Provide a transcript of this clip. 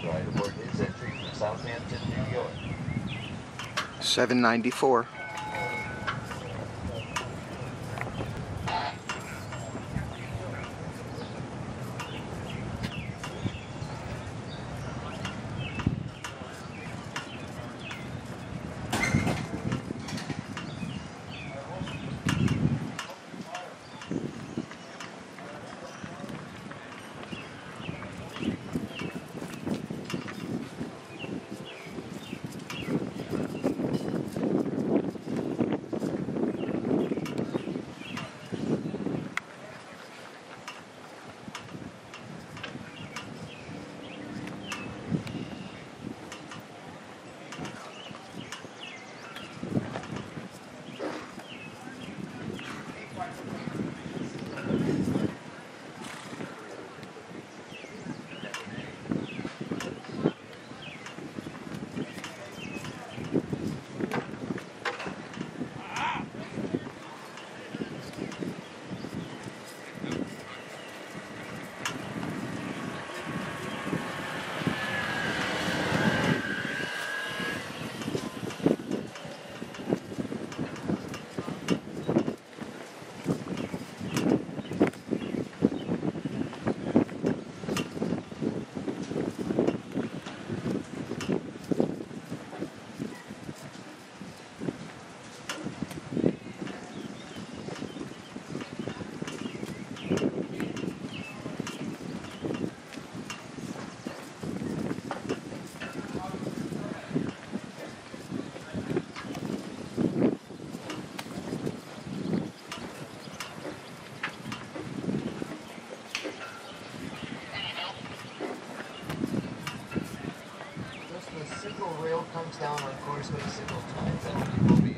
ride aboard his entry from Southampton, New York. 794. The signal rail comes down on course with a signal time penalty will be